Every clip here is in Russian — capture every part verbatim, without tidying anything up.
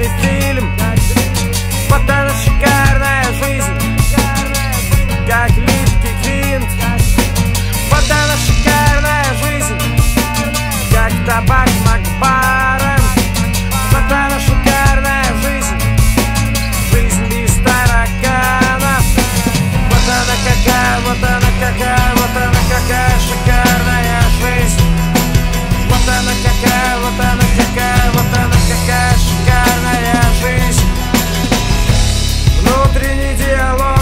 длинный фильм. Вот она шикарная жизнь, как липкий квинт. Вот она шикарная жизнь, как табак Макбарен. Вот она шикарная жизнь, жизнь без тараканов. Вот она какая, вот она какая, вот она какая шикарная жизнь. Вот она какая, вот она какая, вот она какая шикарная жизнь. Внутренний диалог,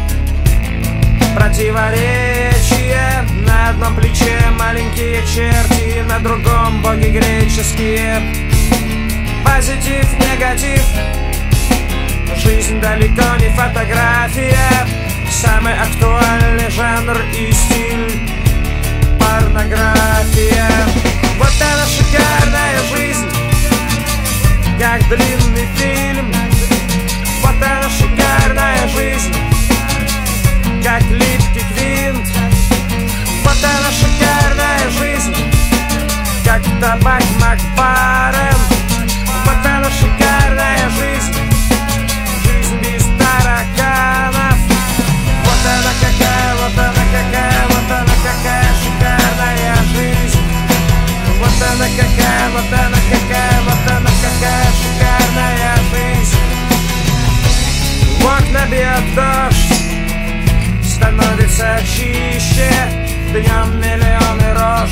противоречие. На одном плече маленькие черти, на другом боги греческие. Позитив, негатив, жизнь далеко не фотография. Самый актуальный жанр и стиль — порнография. Вот она шикарная жизнь, как длинный фильм. Вот она шикарная жизнь, как липкий квинт. Вот она шикарная жизнь, как табак Макбарен. Вот она шикарная жизнь, жизнь без тараканов. Вот она какая, вот она какая, вот она какая шикарная жизнь. Вот она какая, вот она какая, вот она какая шикарная жизнь. В окна бьет дождь, становится чище. Днем миллионы рож,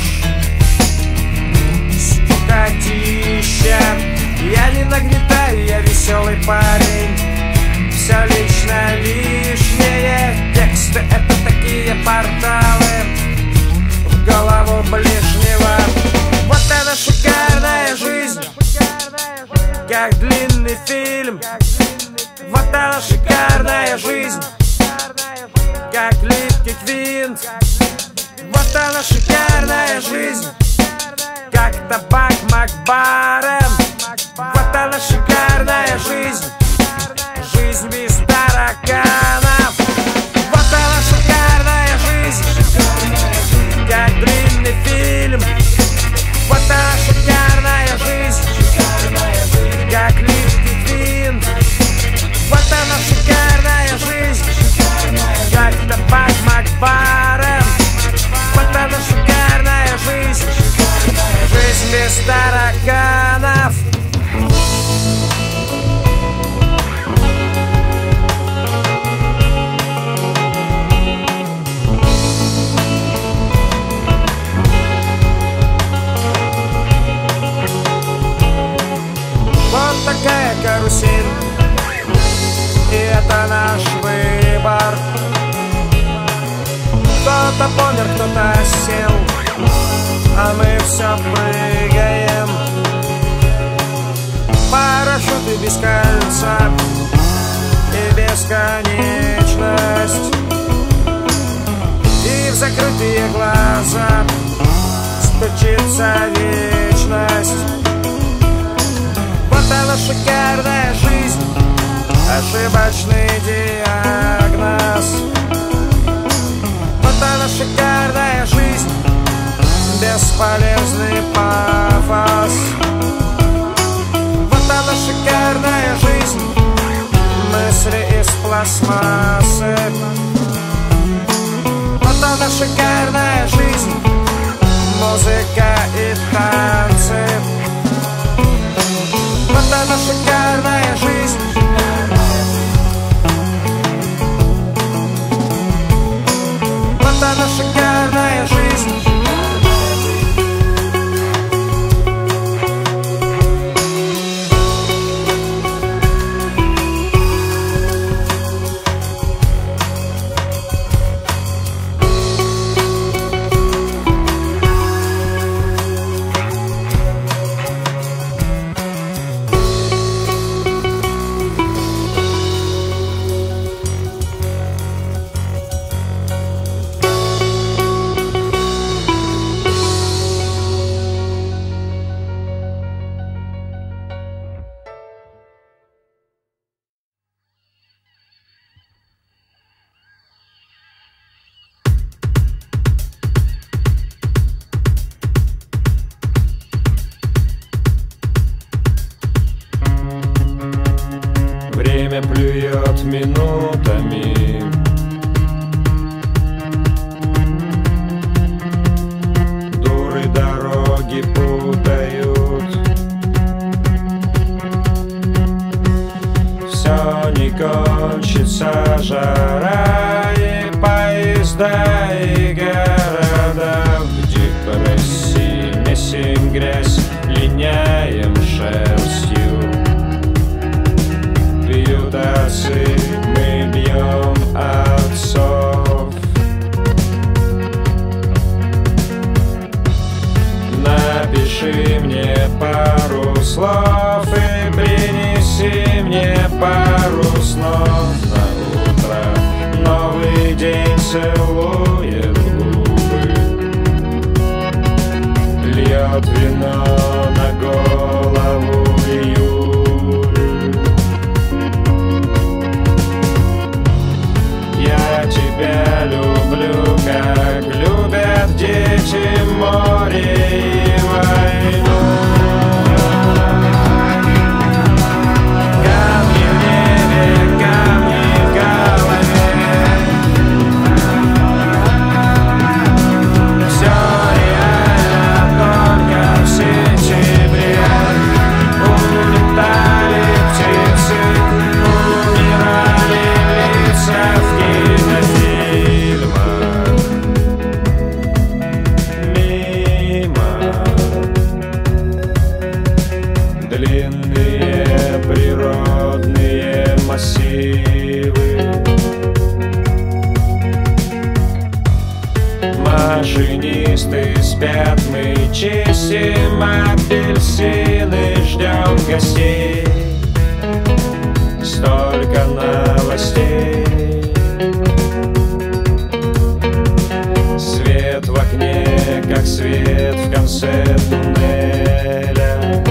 скукотища. Я не нагнетаю, я веселый парень. Все лично лишнее. Тексты — это такие порталы в голову ближнего. Вот она шикарная жизнь, как длинный фильм. Вот она шикарная жизнь, как липкий квинт. Вот она шикарная жизнь, как табак Макбарен. Вот она шикарная жизнь, жизнь без тараканов. Вот она шикарная жизнь, как длинный фильм. Вот она шикарная жизнь, как липкий квинт. Вот она шикарная жизнь, как табак Макбарен. Вот она шикарная жизнь, жизнь без тараканов. Вот такая карусель, и это наш выбор. Кто-то помер, кто-то сел, а мы все прыгаем. Парашюты без кольца и бесконечность. И в закрытые глаза стучится вечность. Вот она шикарная жизнь, ошибочный диагноз. Вот она шикарная жизнь, бесполезный пафос. Вот она шикарная жизнь, мысли из пластмассы. Вот она шикарная жизнь, музыка и танцы. Вот она шикарная жизнь, вот она шикарная жизнь. не плюет минутами. Дуры дороги путают. Все не кончится, жара и поезда и города. В депрессии месим грязь, линяем шерстью. Пьют отцы, мы бьем отцов. Напиши мне пару слов и принеси мне пару снов. На утро новый день целует губы, льет вино на голову июль. Я тебя люблю, как любят дети море и войну. Камни в небе, камни в голове. Все реально только в сентябре. Улетали птицы, умирали лица в кинофильмах. Мимо длинные природные массивы. Машинисты спят, мы чистим апельсины, ждем гостей. Столько новостей. Свет в окне, как свет в конце туннеля.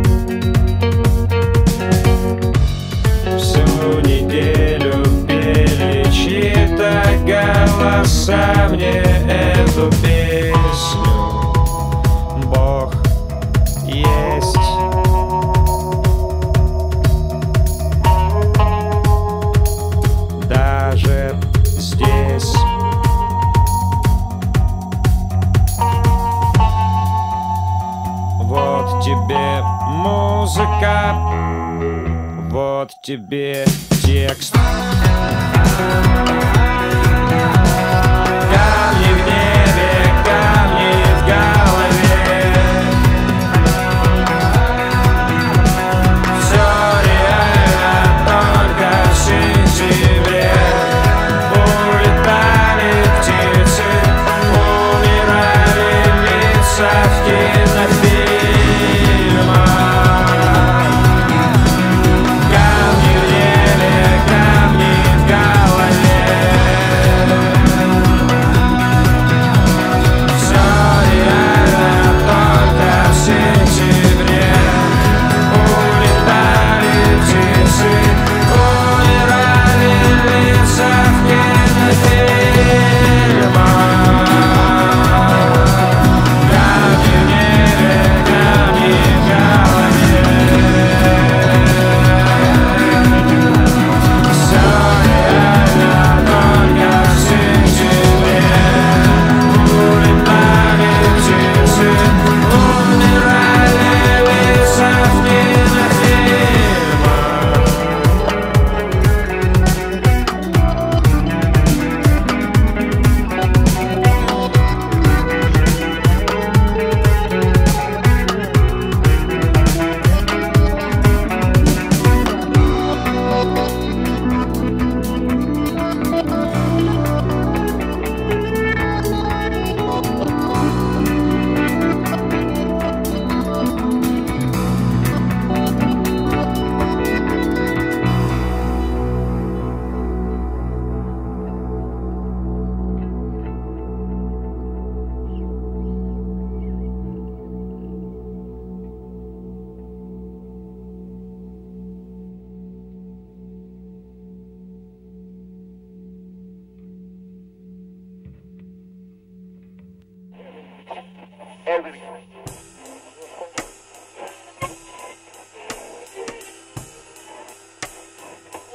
Всю неделю пели чьи-то голоса мне эту песню. Бог есть. Даже здесь. Вот тебе музыка, вот тебе текст. Камни в небе, камни в голове. Все реально только в сентябре. Улетали птицы, умирали лица в кинофильмах. Камни в небе, камни в голове.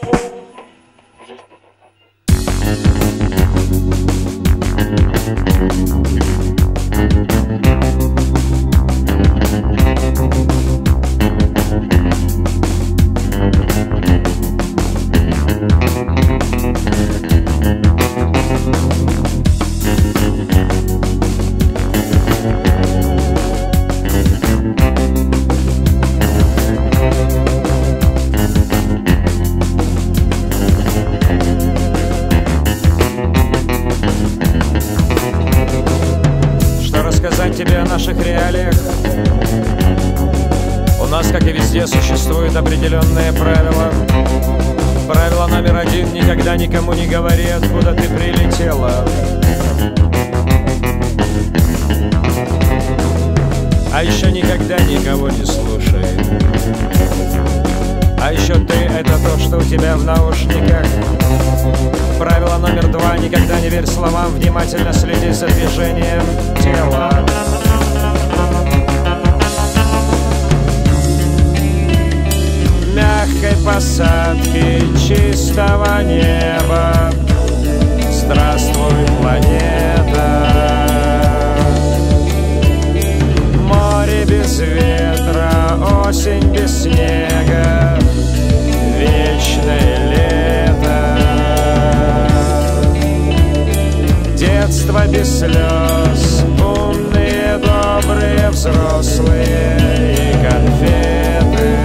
Тебе о наших реалиях. У нас, как и везде, существуют определенные правила. Правило номер один: никогда никому не говори, откуда ты прилетела. А еще никогда никого не слушай. А еще ты — это то, что у тебя в наушниках. Правило номер два: никогда не верь словам, внимательно следи за движением тела. Мягкой посадки чистого неба. Здравствуй, планета. Море без ветра, осень без снега, вечное лето. Детство без слез, умные, добрые, взрослые и конфеты.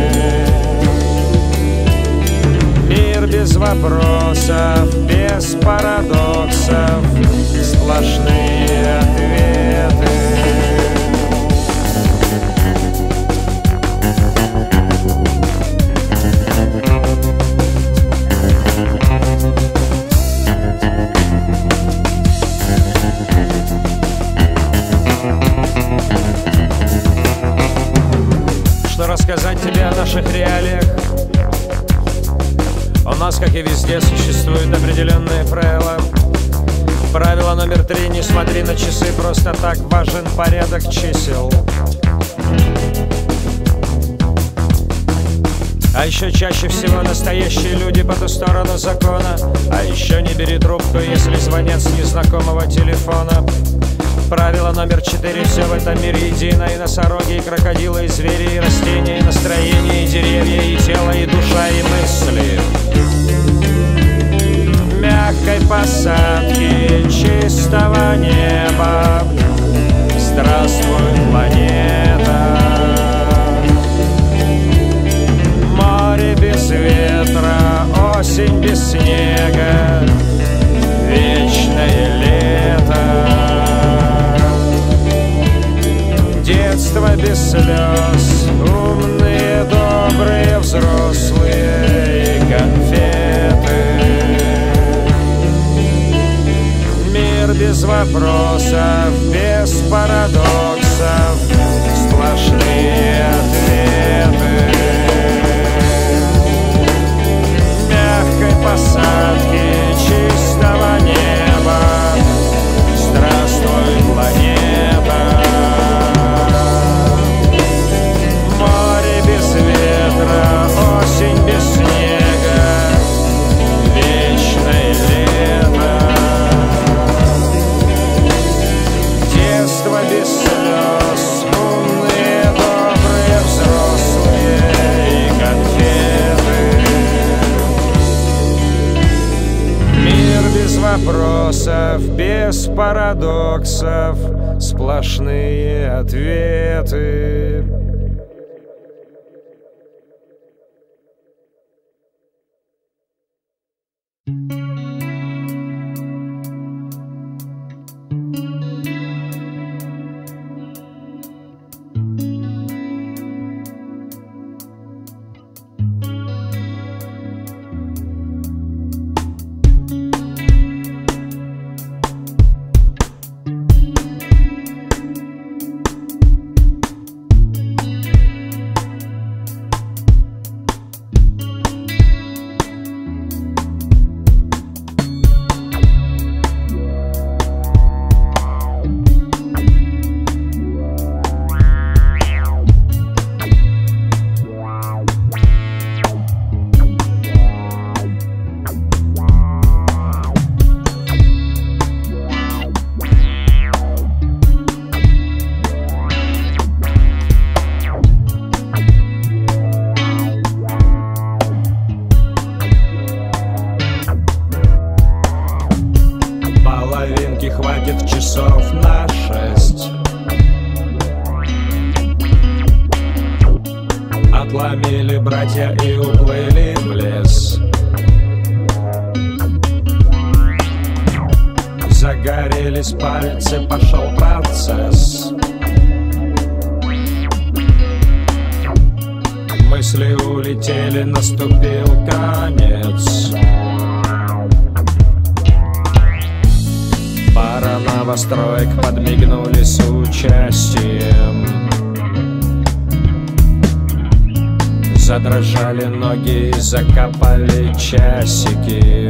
Мир без вопросов, без парадоксов, сплошные ответы. Что рассказать тебе о наших реалиях? У нас, как и везде, существуют определенные правила. Правило номер три: не смотри на часы просто так, важен порядок чисел. А еще чаще всего настоящие люди по ту сторону закона. А еще не бери трубку, если звонят с незнакомого телефона. Правило номер четыре: все в этом мире едино. И носороги, и крокодилы, и звери, и растения, и настроения, и деревья, и тело, и душа, и мысли. Мягкой посадки чистого неба. Здравствуй, планета. Море без ветра, осень без снега, вечное лето. Детство без слез, умные, добрые, взрослые и конфеты. Мир без вопросов, без парадоксов, сплошные ответы. Мягкой посадки чистого неба. Здравствуй, планета. Море без ветра, осень без снега, вечное лето. Детство без слез, умные, добрые, взрослые и конфеты. Мир без вопросов, без парадоксов, сплошные ответы. платья и уплыли в лес. Загорелись пальцы, пошел процесс. Мысли улетели, наступил конец. Пара новостроек подмигнули с участием. Задрожали ноги и закопали часики.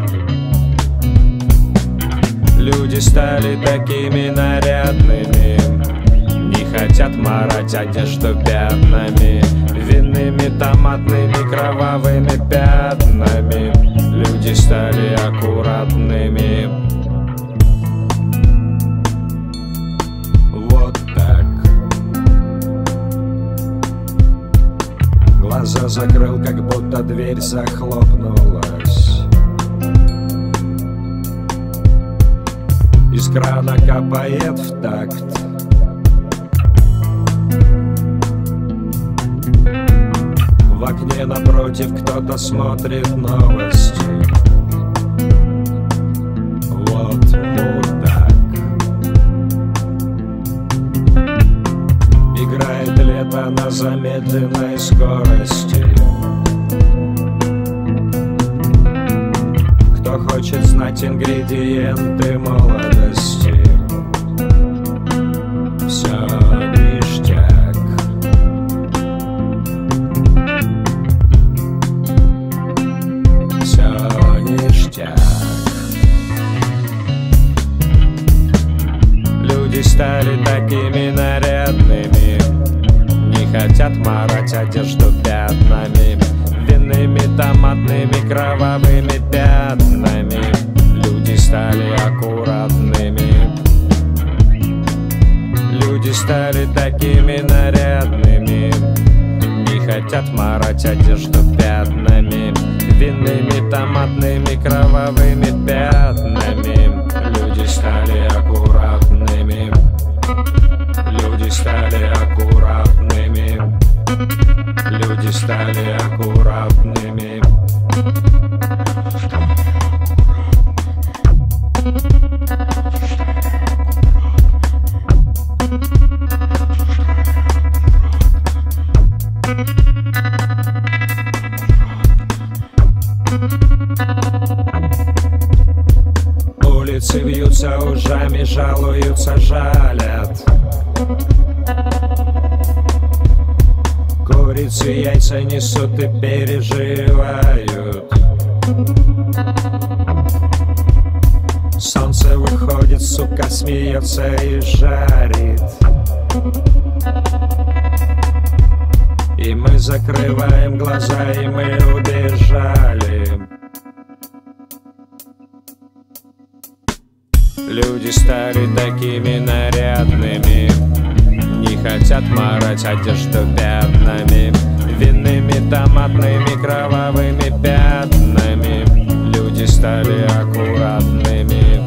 Люди стали такими нарядными, не хотят марать одежду пятнами, винными, томатными, кровавыми пятнами. Люди стали аккуратными. Вот так. Глаза закрыл, как будто дверь захлопнулась. Из крана капает в такт. В окне напротив кто-то смотрит новости. Вот мудак. Играет лето на замедленной скорости. Кто хочет знать ингредиенты молодости? Все ништяк. Все ништяк. Люди стали такими нарядными, не хотят марать одежду пятнами, винными, томатными, кровавыми пятнами. Люди стали аккуратными. Люди стали такими нарядными, не хотят марать одежду пятнами, винными, томатными, кровавыми пятнами. Люди стали аккуратными. Люди стали аккуратными. Люди стали аккуратными. Улицы вьются ужами, жалуются, жалят. Курицы яйца несут и переживают. Солнце выходит, сука, смеется и жарит. И мы закрываем глаза, и мы убежали. Люди стали такими нарядными, не хотят марать одежду пятнами, винными, томатными, кровавыми пятнами. Люди стали аккуратными.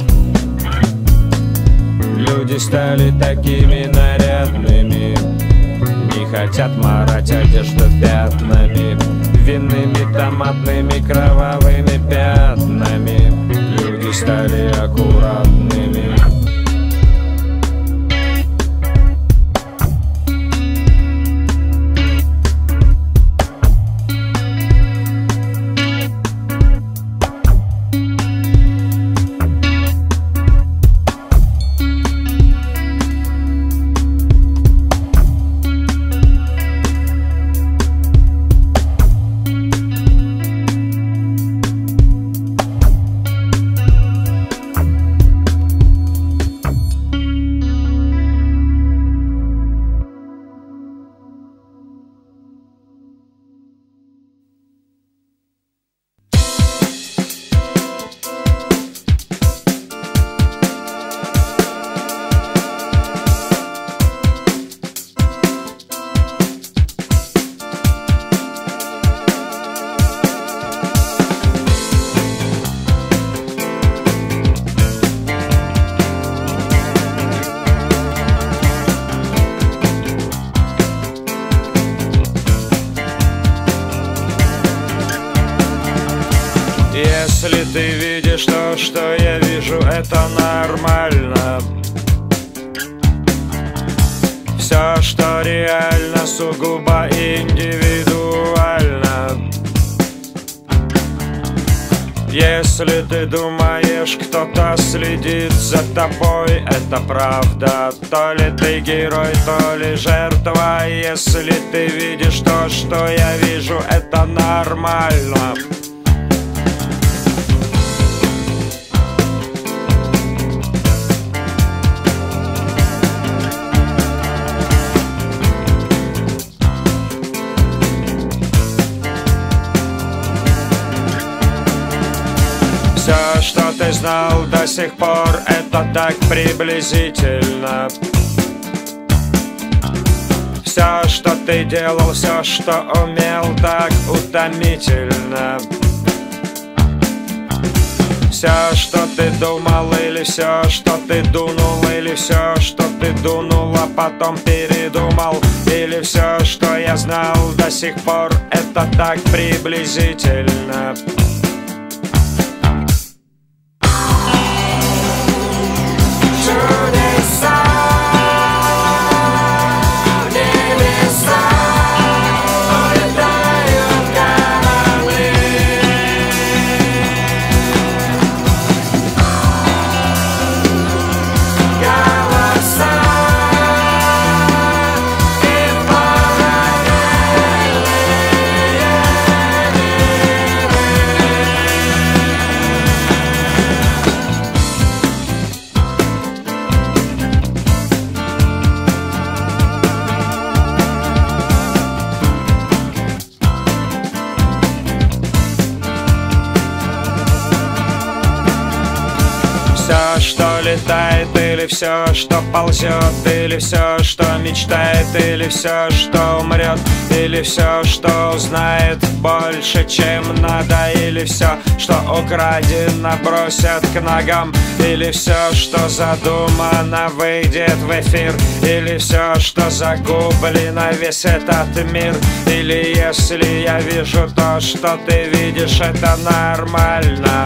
Люди стали такими нарядными, не хотят марать одежду пятнами, винными, томатными, кровавыми пятнами. Люди стали аккуратными. Если ты видишь то, что я вижу, это нормально. Все, что реально, сугубо индивидуально. Если ты думаешь, кто-то следит за тобой, это правда. То ли ты герой, то ли жертва. Если ты видишь то, что я вижу, это нормально. Все, что ты знал до сих пор, это так приблизительно. Все, что ты делал, все, что умел, так утомительно. Все, что ты думал, или все, что ты дунул, или все, что ты дунул, а потом передумал, или все, что я знал до сих пор, это так приблизительно. Все, что летает, или все, что ползет, или все, что мечтает, или все, что умрет, или все, что узнает больше, чем надо, или все, что украдено, бросят к ногам, или все, что задумано, выйдет в эфир, или все, что загублено, весь этот мир, или если я вижу то, что ты видишь, это нормально.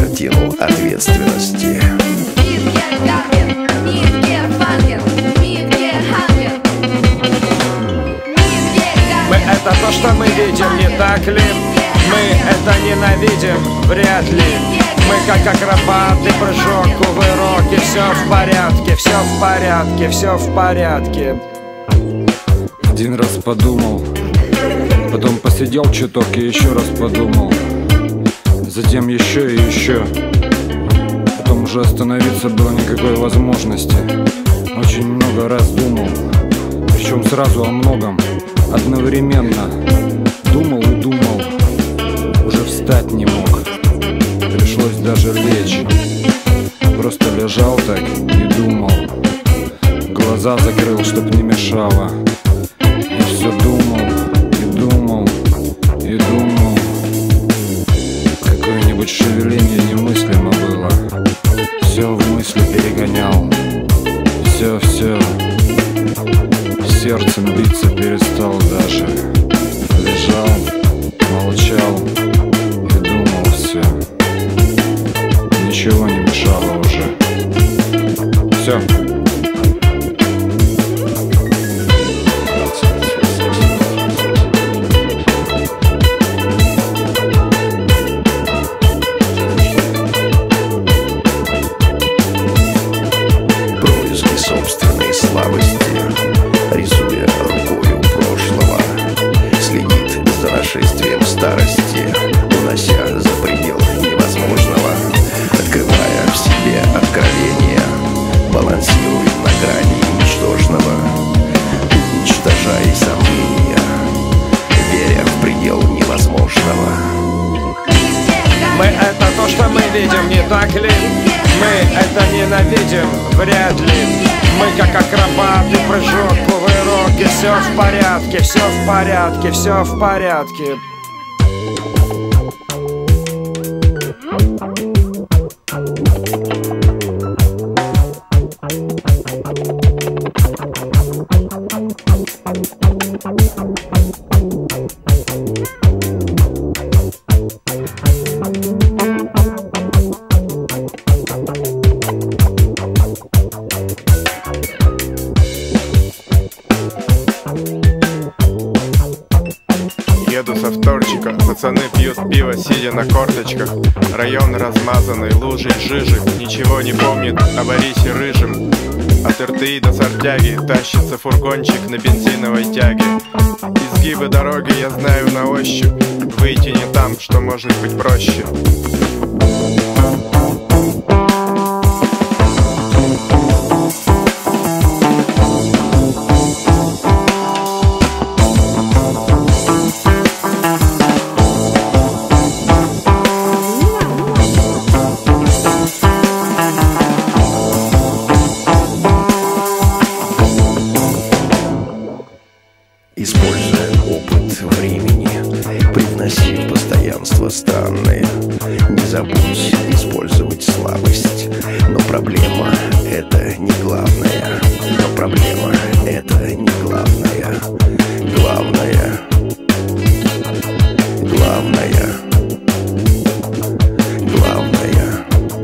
картину ответственности. Мы — это то, что мы видим, не так ли? Мы это ненавидим, вряд ли. Мы как акробаты, прыжок, кувырок, и все в порядке, все в порядке, все в порядке. Один раз подумал, потом посидел чуток и еще раз подумал, затем еще и еще. Потом уже остановиться было никакой возможности. Очень много раз думал, причем сразу о многом, одновременно. Думал и думал, уже встать не мог, пришлось даже лечь. Просто лежал так и думал, глаза закрыл, чтоб не мешало. И все думал, и думал, и думал. Какое-нибудь шевеление немыслимо было. Все в мысли перегонял. Все, все. Сердцем биться перестал даже. Лежал, молчал и думал все. Ничего не мешало уже. Все. Собственной слабости, рисуя рукою прошлого, следит за нашествием старости, унося за предел невозможного, открывая в себе откровение, балансирует на грани ничтожного, уничтожая сомнения, веря в предел невозможного. Мы — это то, что мы видим, не так ли? Мы это ненавидим, вряд ли. Мы как акробаты, прыжок, кувырок, и все в порядке, все в порядке, все в порядке. Еду со вторчика, пацаны пьют пиво, сидя на корточках. Район размазанный лужей жижи, ничего не помнит о Борисе Рыжем. От эр тэ и до Сартяги тащится фургончик на бензиновой тяге. Изгибы дороги я знаю на ощупь, выйти не там, что может быть проще. Используя опыт времени, привноси постоянство странное. Не забудь использовать слабость. Но проблема — это не главное. Но проблема — это не главное. Главное, главное, главное.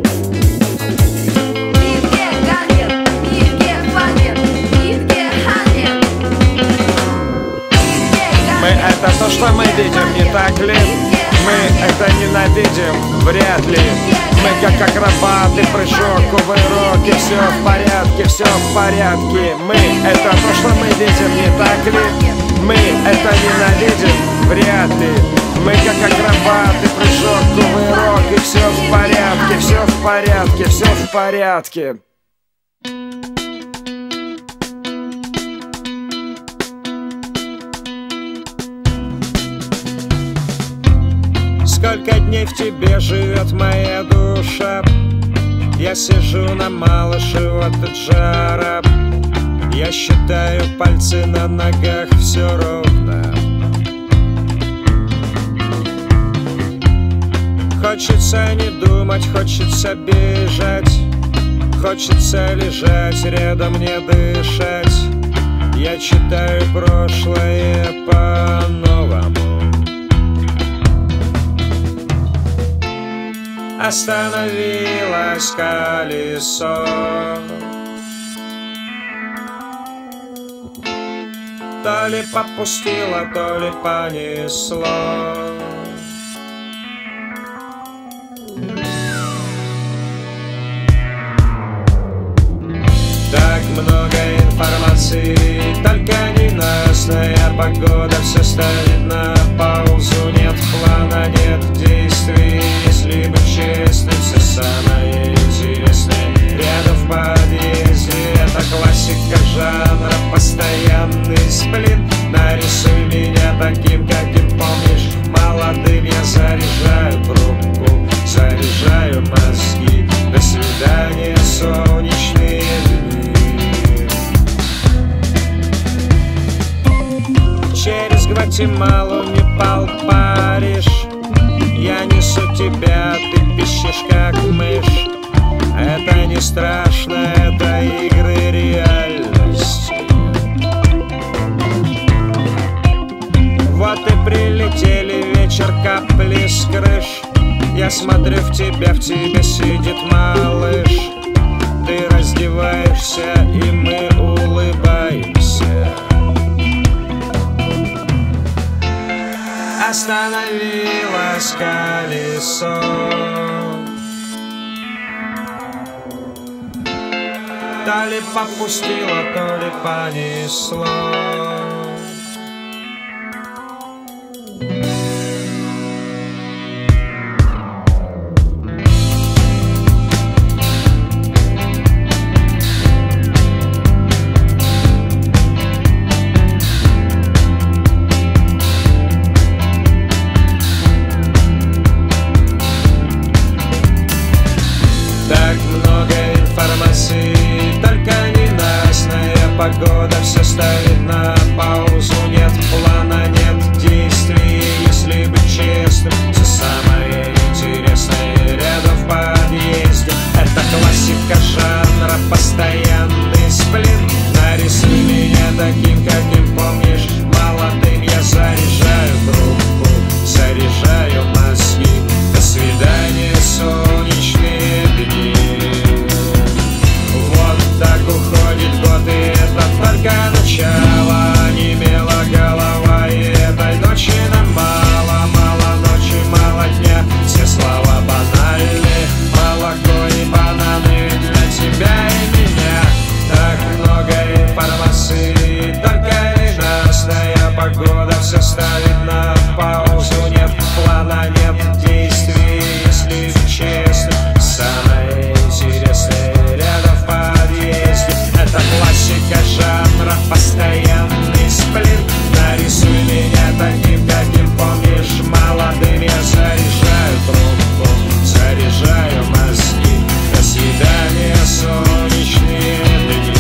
Мы — это то, что мы видим, не так ли? Мы это ненавидим, вряд ли. Мы как акробаты, прыжок, кувырок, и все в порядке, все в порядке. Мы — это то, что мы видим, не так ли? Мы это ненавидим, вряд ли. Мы как акробаты, прыжок, кувырок, и все в порядке, все в порядке, все в порядке. Сколько дней в тебе живет моя душа? Я сижу на малыше от жара. Я считаю пальцы на ногах, все ровно. Хочется не думать, хочется бежать, хочется лежать рядом, не дышать. Я читаю прошлое по-новому. Остановилось колесо, то ли попустило, то ли понесло. Так много информации, только ненастная погода все ставит на паузу. Нет плана, нет действий, если быть честным, все самое интересное рядом в подъезде. Это классика жанра, постоянный сплин. Нарисуй меня таким, каким помнишь, молодым. Я заряжаю трубку, заряжаю мозги. До свидания, солнечные дни. Через Гватемалу, Непал, Париж я несу тебя, ты пищишь как мышь. Это не страшно, это игры реальности. Вот и прилетели, вечер, капли с крыш. Я смотрю в тебя, в тебе сидит малыш. Ты раздеваешься, и мы улыбаемся. Остановилось колесо, то ли попустило, то ли понесло. Так много информации, только ненастная погода все ставит на паузу. Нет плана, нет действий, если быть честным, все самое интересное рядом в подъезде. Это классика жанра, постоянный сплин. Нарисуй меня таким, каким помнишь, молодым. Я заряжаю трубку, заряжаю мозги. До свидания, солнечные дни. Вот так уходит год, и это только начало. Онемела голова, и этой ночи нам мало. Мало ночи, мало дня, все слова банальны. Молоко и бананы для тебя и меня. Так много информации, только ненастная погода все ставит на паузу. Нет плана, нет действий, если честно, самое интересное рядом в подъезде. Это классика жанра, постоянный сплин. Нарисуй меня таким, каким помнишь, молодым. Я заряжаю трубку, заряжаю мозги. До свидания, солнечные дни.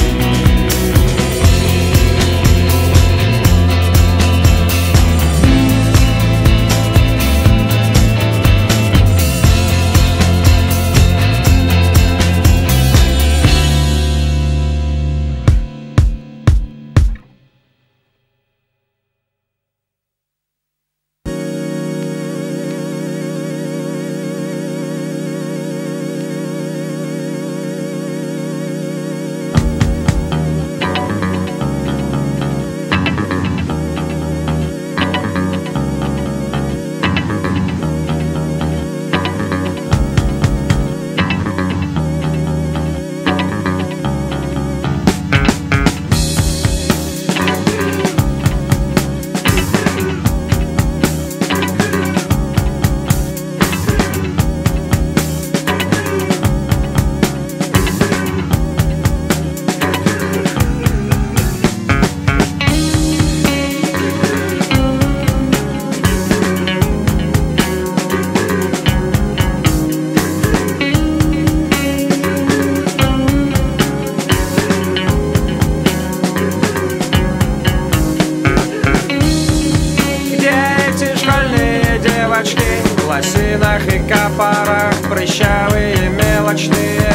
В лосинах и капорах, прыщавые, мелочные.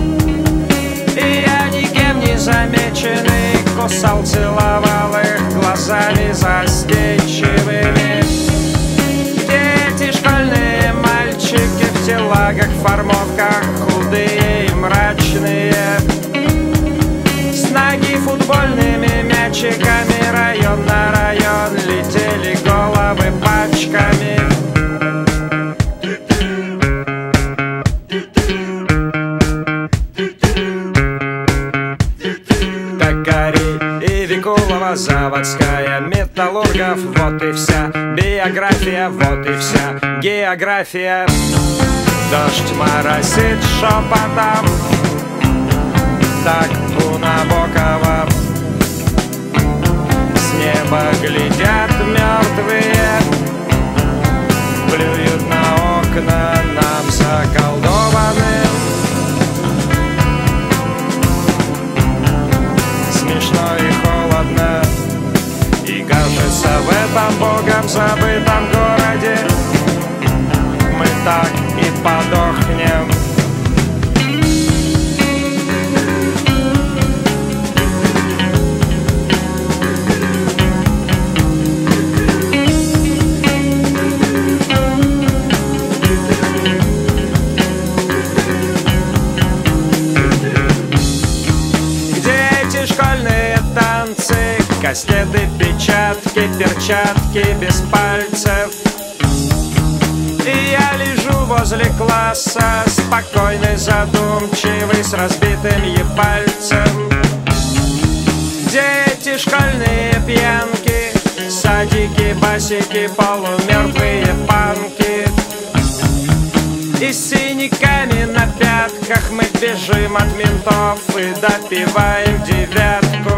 И я никем не замеченный кусал, целовал их глазами застенчивыми. Где эти школьные мальчики в телагах, заводская металлургов. Вот и вся биография, вот и вся география. Дождь моросит шепотом, так у Набокова. С неба глядят мертвые, плюют на окна нам заколдованным. Смешно и холодно, и кажется, в этом богом забытом городе мы так и подохнем. Кастеты, печатки, перчатки без пальцев. И я лежу возле класса, спокойный, задумчивый, с разбитым ебальцем. Где эти школьные пьянки, садики, басики, полумертвые панки? И с синяками на пятках мы бежим от ментов и допиваем девятку.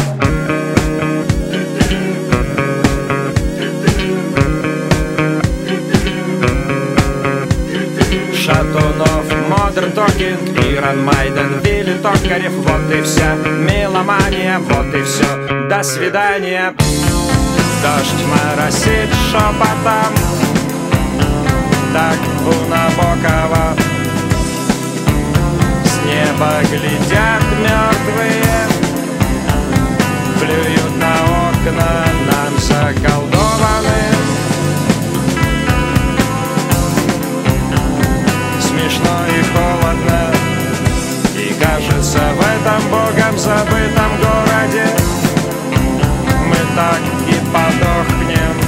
Шатунов, Модерн Токинг, Иран Майден, Вилли Токарев. Вот и вся меломания, вот и все. До свидания. Дождь моросит шепотом, так у Набокова. С неба глядят мертвые, плюют на окна нам заколдованным. Смешно и холодно, и кажется, в этом богом забытом городе мы так и подохнем.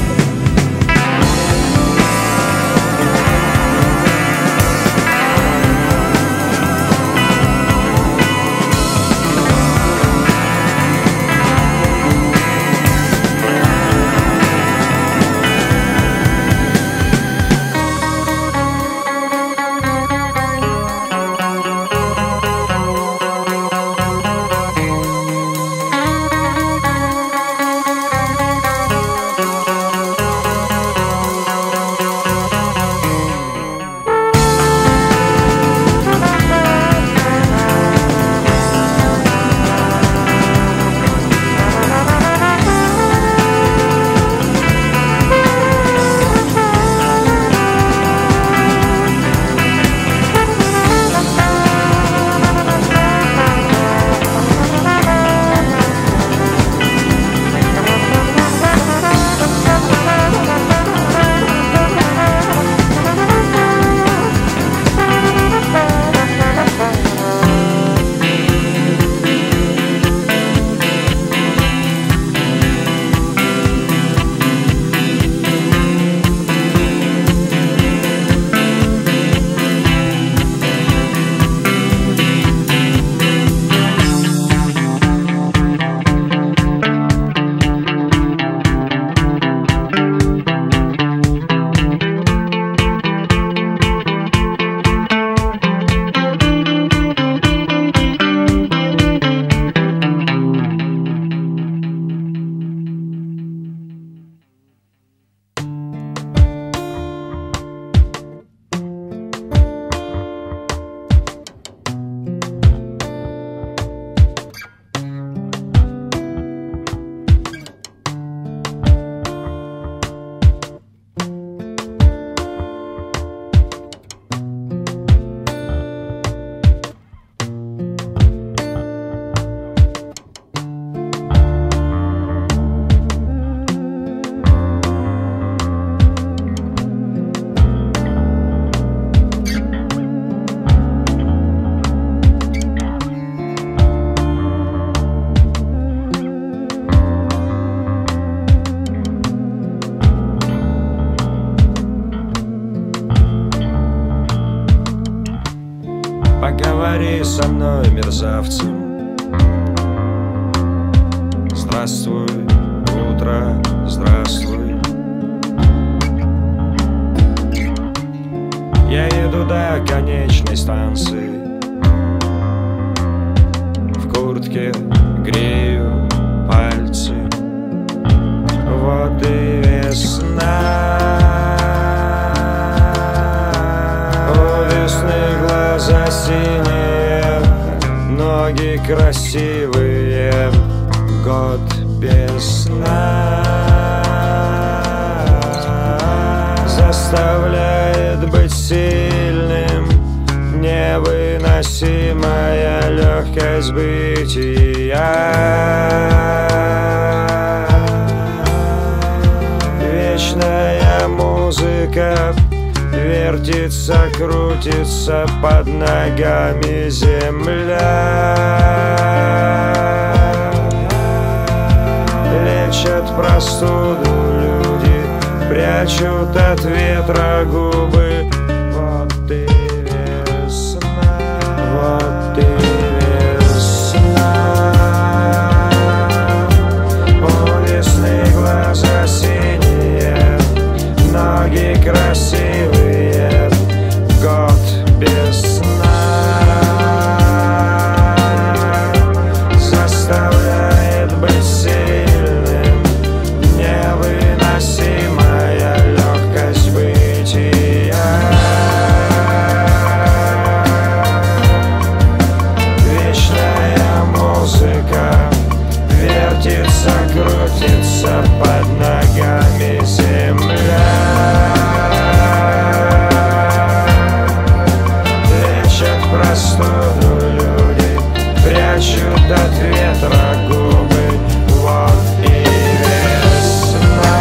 Поговори со мной, мерзавцем. С здравствуй, утро, здравствуй. Я еду до конечной станции, в куртке грею пальцы. Вот и весна. У весны глаза синие, ноги красивые, год без сна заставляет быть сильным, невыносимая легкость бытия. Вечная музыка вертится, крутится под ногами земля. Лечат простуду люди, прячут от ветра губы. Вот и весна, вот и весна. У весны глаза синие, ноги красивые, год без сна заставляет быть сильным, невыносимая легкость бытия. Вечная музыка вертится, крутится под ногами земля. Лечат простуду люди, прячут от ветра губы. Вот и весна.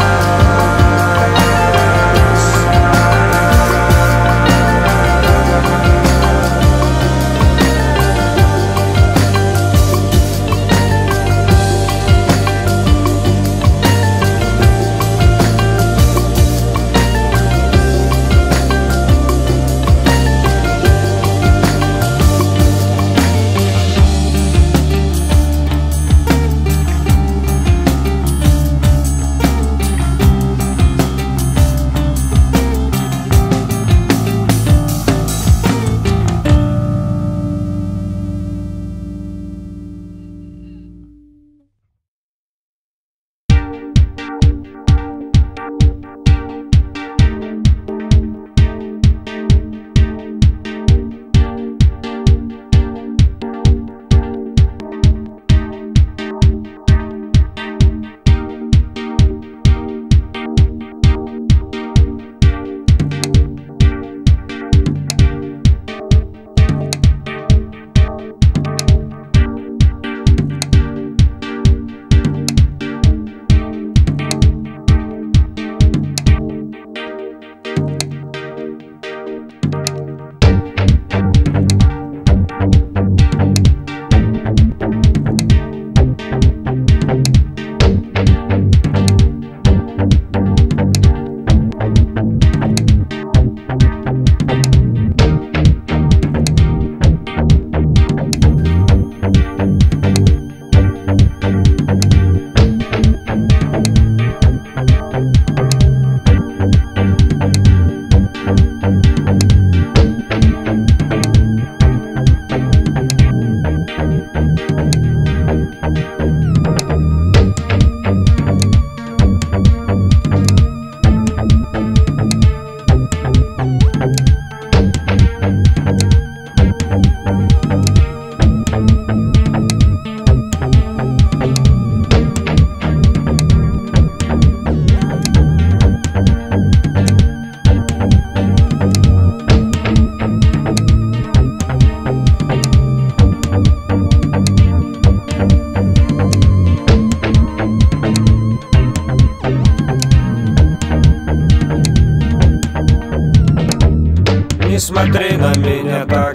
Не смотри на меня так,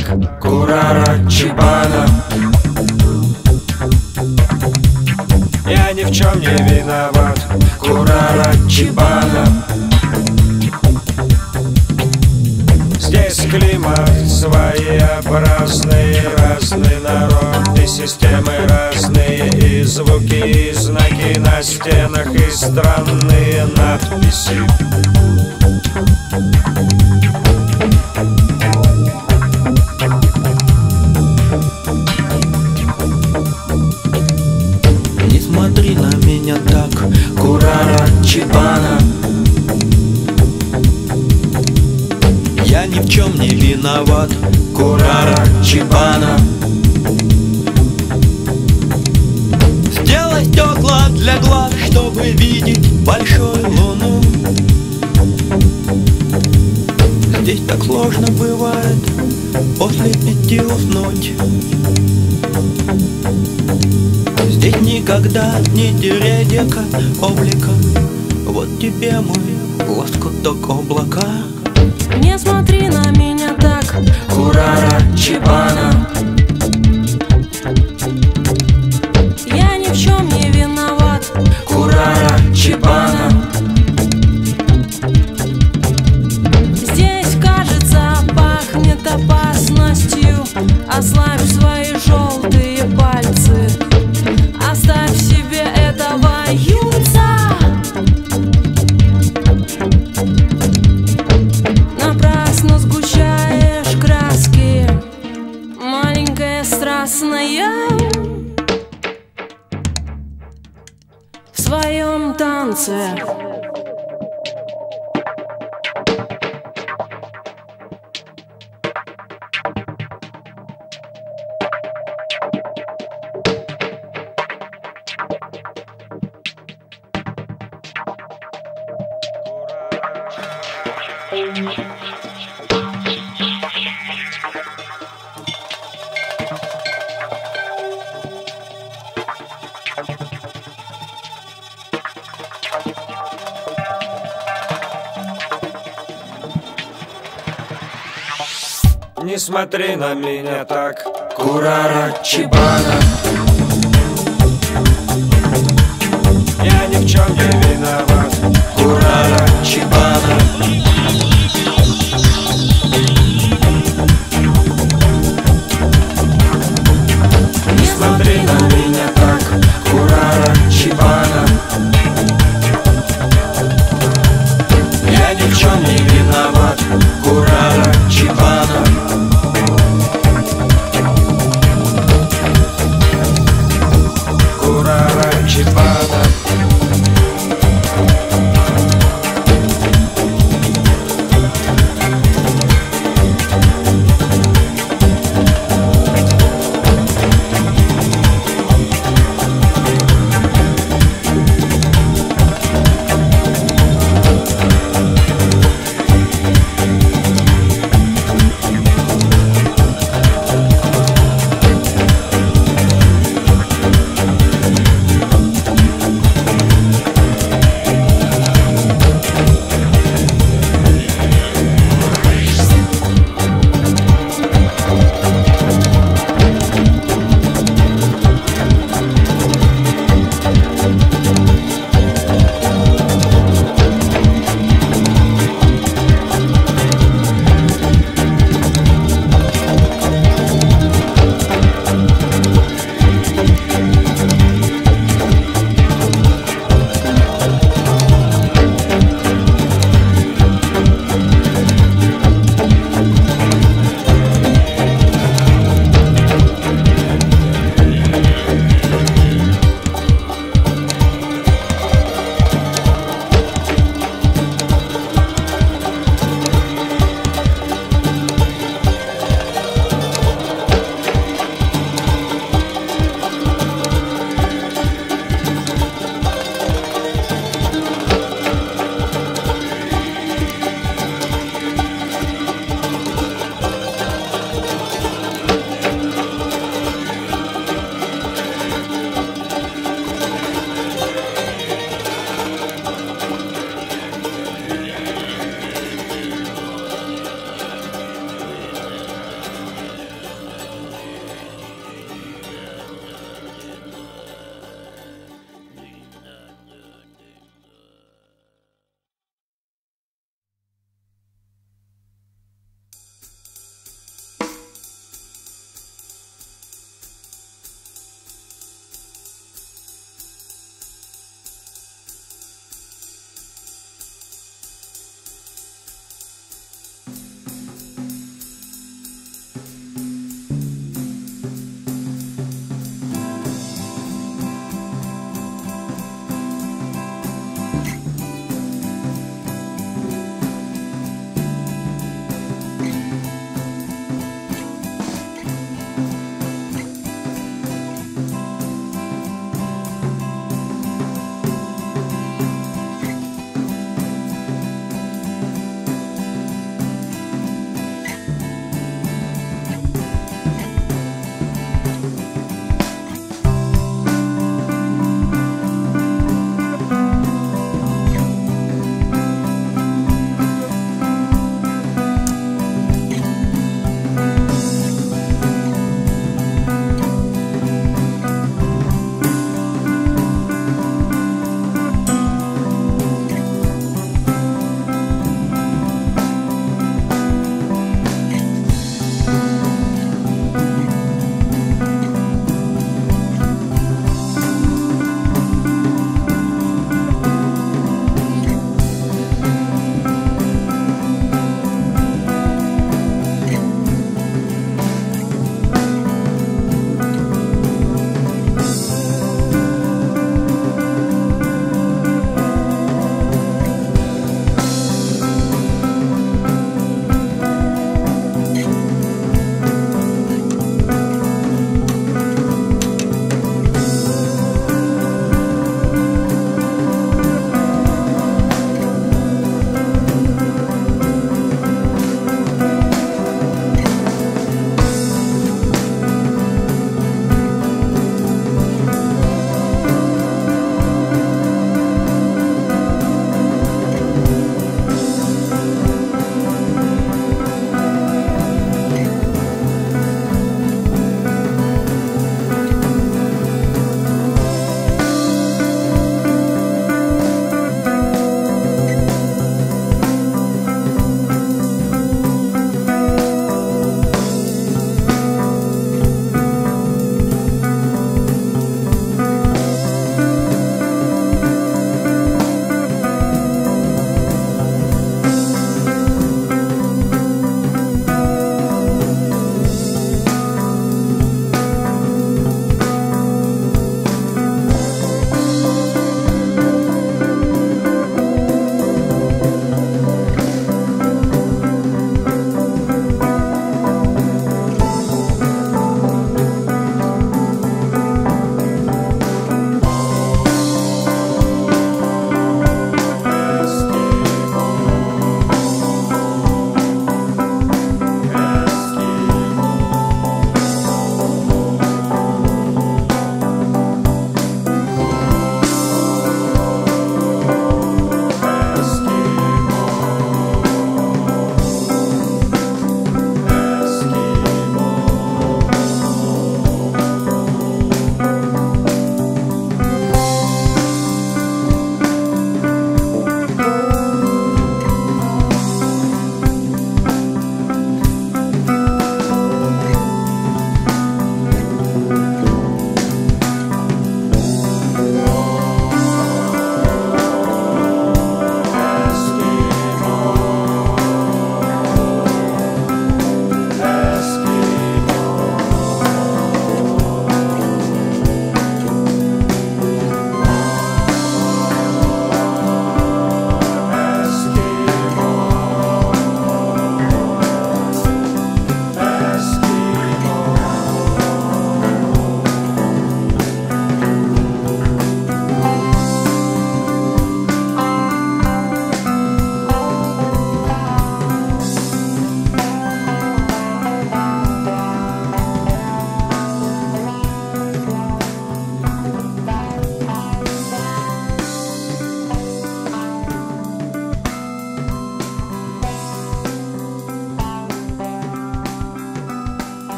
Курара Чибана. Я ни в чем не виноват, Курара Чибана. Здесь климат, свои разнообразные, разный народ, и системы разные, и звуки, и знаки на стенах, и странные надписи. Не смотри на меня так, Курара Чибана. Я ни в чем не виноват, Курара Чибана. Сделай стекла для глаз, чтобы видеть большую луну. Здесь так сложно бывает после пяти уснуть. Здесь никогда не терять облика. Вот тебе мой лоскуток облака. Не смотри на меня так, Курара Чибана. я ни в чем не виноват, Курара Чибана. здесь, кажется, пахнет опасностью. Ослабь свои желтые пальцы, оставь себе этого юнца. Напрасно сгущаешь краски, маленькая страстная, в своем танце. Не смотри на меня так, Курара Чибана. я ни в чем не виноват, Курара Чибана.